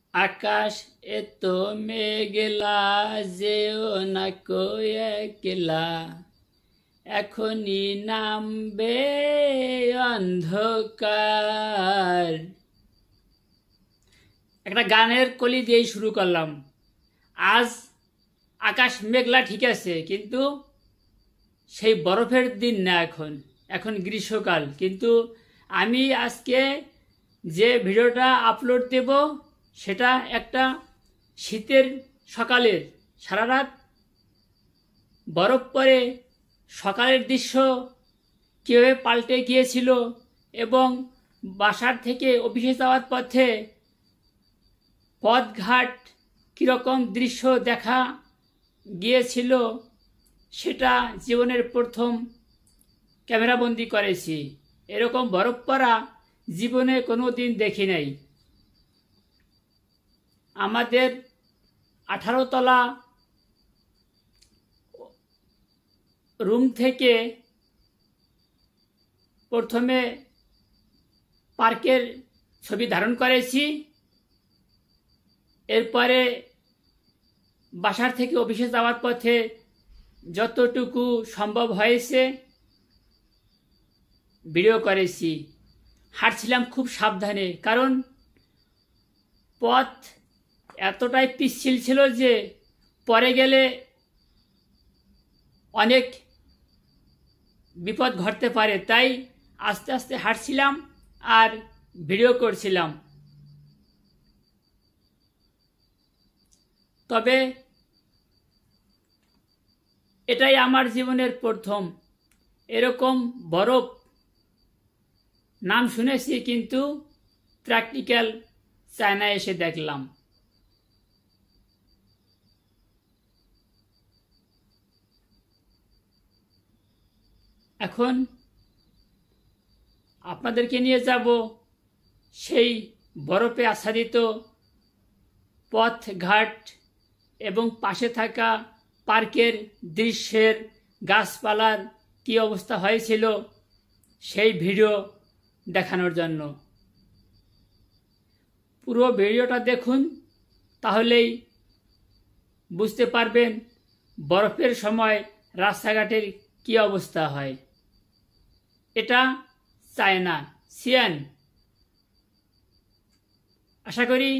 আকাশ এত মেঘলা, যেও না কো একলা, এখনই নামবে অন্ধকার। একটা গানের কলি দিয়েই শুরু করলাম। আজ আকাশ মেঘলা ঠিক আছে, কিন্তু সেই বরফের দিন না, এখন গ্রীষ্মকাল। কিন্তু আমি আজকে যে ভিডিওটা আপলোড দেব সেটা একটা শীতের সকালের, সারা রাত বরফ পরে সকালের দৃশ্য কীভাবে পাল্টে গিয়েছিল এবং বাসার থেকে অফিসে যাওয়ার পথে পথঘাট কীরকম দৃশ্য দেখা গিয়েছিল সেটা জীবনের প্রথম ক্যামেরাবন্দি করেছি। এরকম বরফ পড়া জীবনে কোনো দিন দেখি নাই। আমাদের 18 তলা রুম থেকে প্রথমে পার্কের ছবি ধারণ করেছি, এরপরে বাসার থেকে অফিসে যাওয়ার পথে যতটুকু সম্ভব হয়েছে ভিডিও করেছি। হাঁটছিলাম খুব সাবধানে, কারণ পথ এতটাই পিচ্ছিল ছিল যে পরে গেলে অনেক বিপদ ঘটতে পারে, তাই আস্তে আস্তে হাঁটছিলাম আর ভিডিও করছিলাম। তবে এটাই আমার জীবনের প্রথম এরকম বরফ। নাম শুনেছি, কিন্তু প্র্যাকটিক্যাল চায়নায় এসে দেখলাম। এখন আপনাদেরকে নিয়ে যাব সেই বরফে আচ্ছাদিত পথঘাট এবং পাশে থাকা পার্কের দৃশ্যের, গাছপালার কী অবস্থা হয়েছিল সেই ভিডিও দেখানোর জন্য। পুরো ভিডিওটা দেখুন, তাহলেই বুঝতে পারবেন বরফের সময় রাস্তাঘাটের কী অবস্থা হয়। এটা চায়না, সিয়ান। আশা করি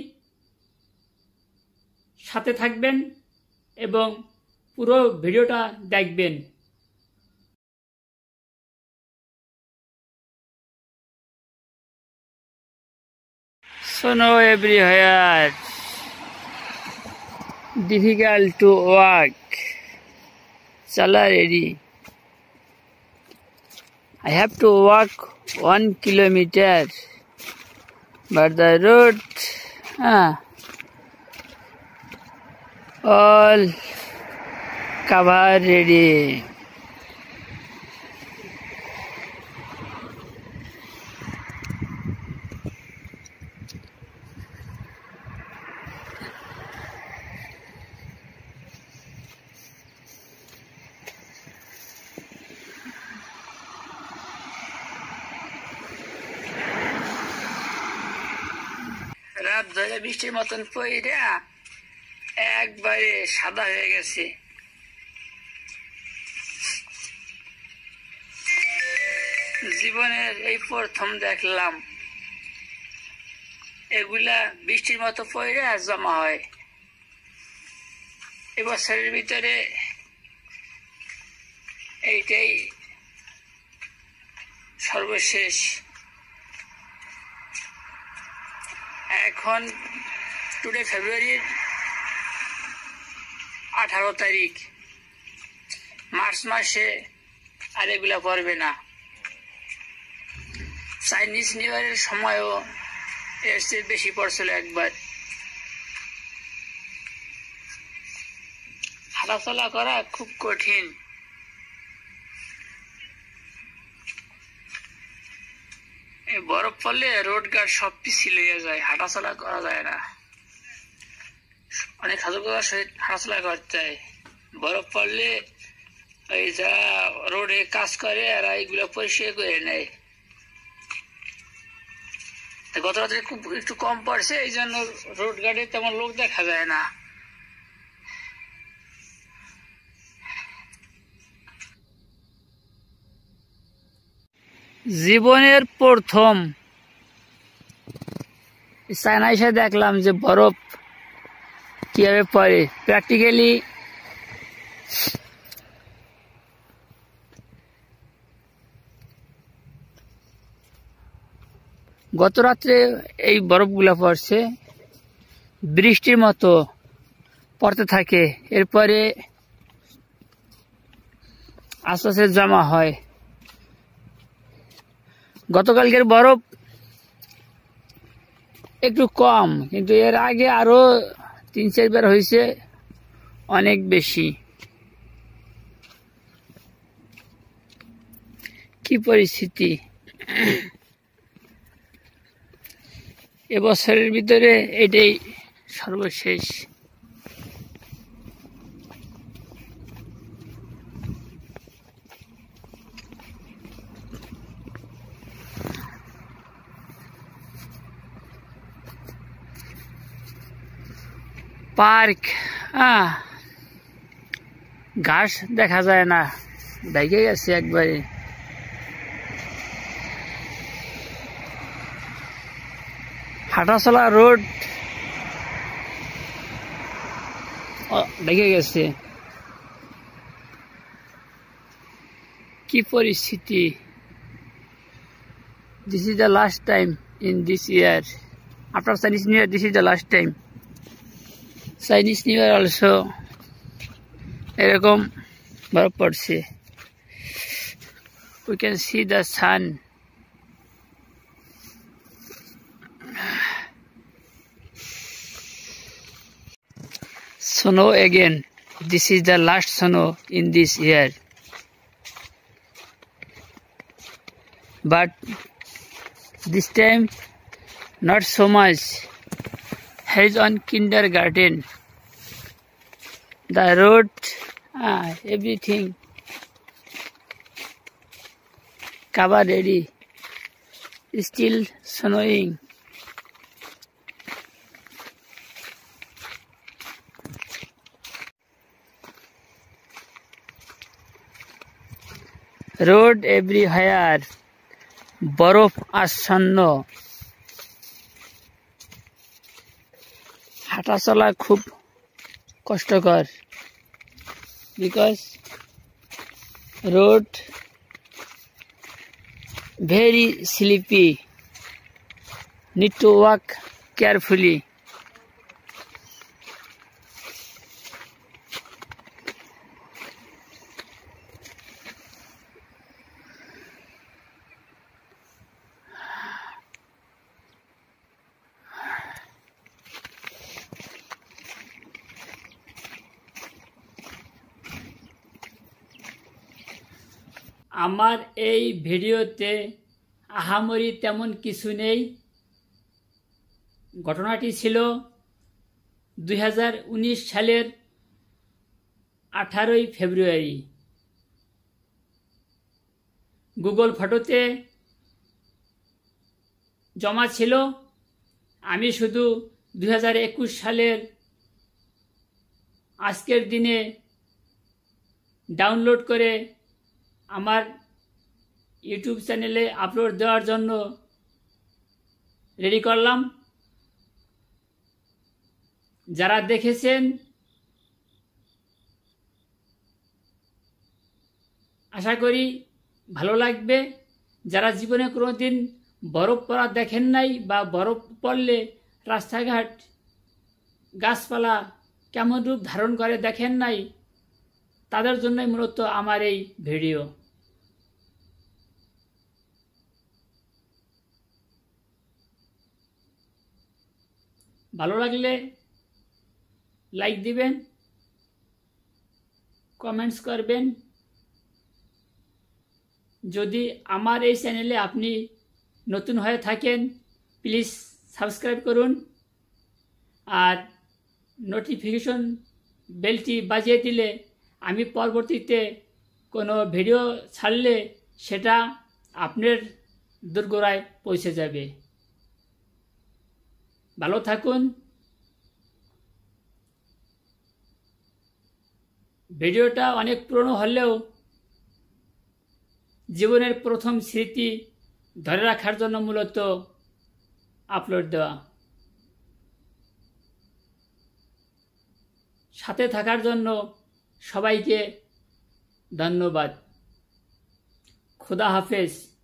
সাথে থাকবেন এবং পুরো ভিডিওটা দেখবেন। Snow everywhere, difficult to walk. Chala ready. I have to walk 1 kilometer, but the road all cover ready. রাত ধরে বৃষ্টির মতন পইরা একবারে সাদা হয়ে গেছে। জীবনের এই প্রথম দেখলাম এগুলা বৃষ্টির মতো পইরা জমা হয়। এবছরের ভিতরে এইটাই সর্বশেষ। এখন টুডে ফেব্রুয়ারির 18 তারিখ। মার্চ মাসে আর এগুলা পড়বে না। চাইনিজ নিউ ইয়ারের সময়ও এর চেয়ে বেশি পড়ছিল একবার। হাঁটাচলা করা খুব কঠিন। এই বরফ পড়লে রোড ঘাট সব পিছিল হয়ে যায়, হাঁটাচলা করা যায় না। অনেক সতর্কতার সহিত হাঁটাচলা করতে হয়। বরফ পড়লে ওই যা রোডে কাজ করে আর এইগুলো পরিষ্কার করে নেয়। গত রাত্রে খুব একটু কম পড়ছে, এই জন্য রোড গার্ডে তেমন লোক দেখা যায় না। জীবনের প্রথম চায়না এসে দেখলাম যে বরফ কিভাবে পড়ে প্র্যাকটিক্যালি। গত রাত্রে এই বরফগুলা পড়ছে, বৃষ্টির মতো পড়তে থাকে, এরপরে আস্তে আস্তে জমা হয়। গতকালকের বরফ একটু কম, কিন্তু এর আগে আরো 3-4 বার হয়েছে, অনেক বেশি। কি পরিস্থিতি এবছরের ভিতরে, এটাই সর্বশেষ। পার্ক, ঘাস দেখা যায় না, দেখে গেছে একবারে। হাঁটাচলা রোড দেখে গেছে। কি পরিস্থিতি! This is the last time in this year. After Chinese New Year, this is the last time. Chinese New Year also এরকম বরফ পড়ছে। We can see the sun. Snow again. This is the last snow in this year. But this time not so much. He's on kindergarten. The road, everything covered ready. Still snowing. Road everywhere, বরফ আচ্ছন্ন। হাঁটাচলা খুব কষ্টকর, because road very sleepy, need to walk carefully. আমার এই ভিডিওতে আহামরি তেমন কিছু নেই। ঘটনাটি ছিল 2019 সালের 18 ফেব্রুয়ারি। গুগল ফটোতে জমা ছিল। আমি শুধু 2021 সালের আজকের দিনে ডাউনলোড করে আমার ইউটিউব চ্যানেলে আপলোড দেওয়ার জন্য রেডি করলাম। যারা দেখেছেন আশা করি ভালো লাগবে। যারা জীবনে কোনোদিন বরফ পড়া দেখেন নাই বা বরফ পড়লে রাস্তাঘাট গাছপালা কেমন রূপ ধারণ করে দেখেন নাই, তাদের জন্যই মূলত আমার এই ভিডিও। ভালো লাগলে লাইক দিবেন, কমেন্টস করবেন। যদি আমার এই চ্যানেলে আপনি নতুন হয়ে থাকেন, প্লিজ সাবস্ক্রাইব করুন আর নোটিফিকেশন বেলটি বাজিয়ে দিলে আমি পরবর্তীতে কোনো ভিডিও ছাড়লে সেটা আপনার দোরগোড়ায় পৌঁছে যাবে। ভালো থাকুন। ভিডিওটা অনেক পুরনো হলেও জীবনের প্রথম স্মৃতি ধরে রাখার জন্য মূলত আপলোড দেওয়া। সাথে থাকার জন্য সবাইকে ধন্যবাদ। খোদা হাফেজ।